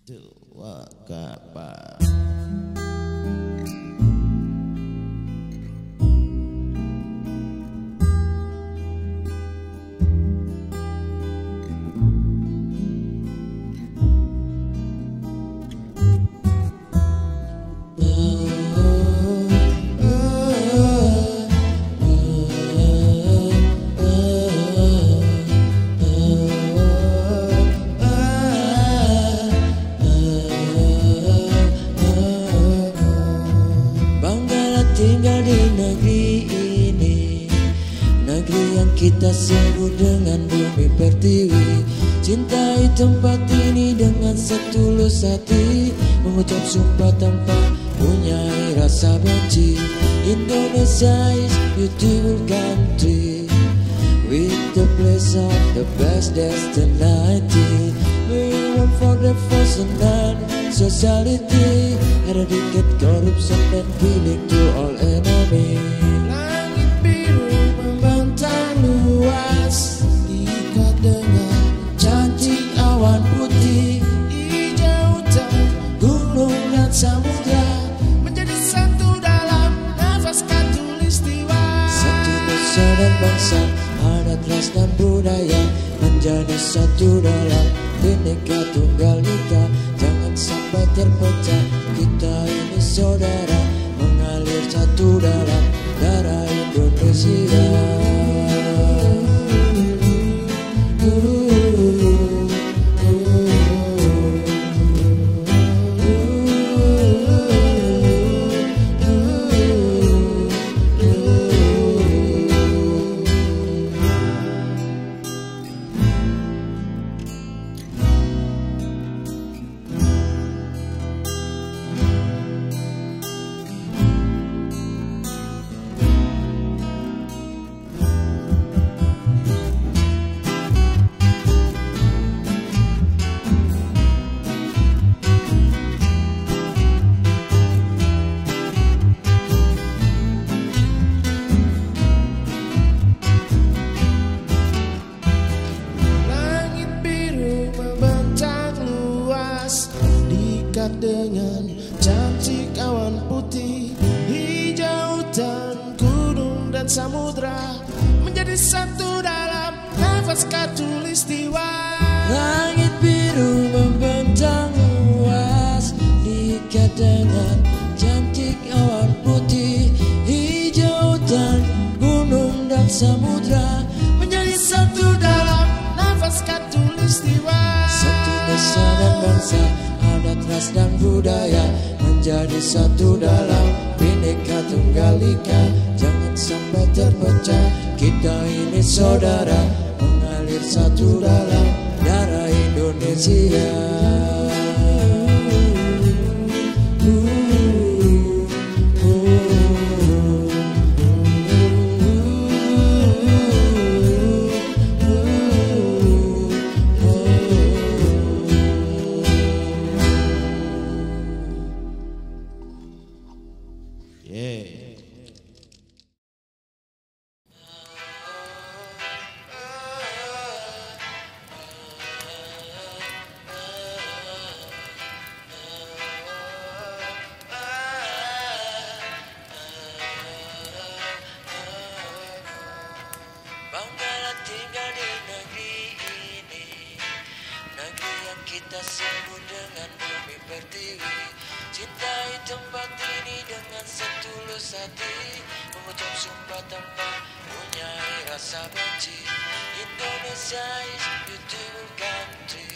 Dua kapal. Tinggal di negeri ini, negeri yang kita sebut dengan bumi pertiwi. Cintai tempat ini dengan setulus hati, mengucap sumpah tanpa punya rasa benci. Indonesia is beautiful country, with the place of the best destination. We want for the first and sociality, eradicate corruption and killing to all enemy. Langit biru membentang luas, diikat dengan cantik awan putih. Hijauan gunung dan samudra menjadi satu dalam nafas khatulistiwa. Satu nusa dan bangsa, adat ras dan budaya menjadi satu dalam Bhinneka Tunggal Ika. Jangan sampai terpecah, kita ini saudara, mengalir satu dalam darah Indonesia. Dengan cantik awan putih, hijau hutan, gunung dan samudra menjadi satu dalam nafas khatulistiwa. Langit biru membentang luas, diikat dengan cantik awan putih. Hijau hutan, gunung dan samudra menjadi satu dalam nafas khatulistiwa. Satu nusa dan bangsa, adat ras dan budaya menjadi satu dalam Bhinneka Tunggal Ika. Jangan sampai terpecah, kita ini saudara, mengalir satu dalam darah Indonesia. Banggalah tinggal di negeri ini, negeri yang kita sebut dengan bumi pertiwi. Cintai tempat ini dengan setulus hati, mengucap sumpah tanpa punya rasa benci. Indonesia is beautiful country,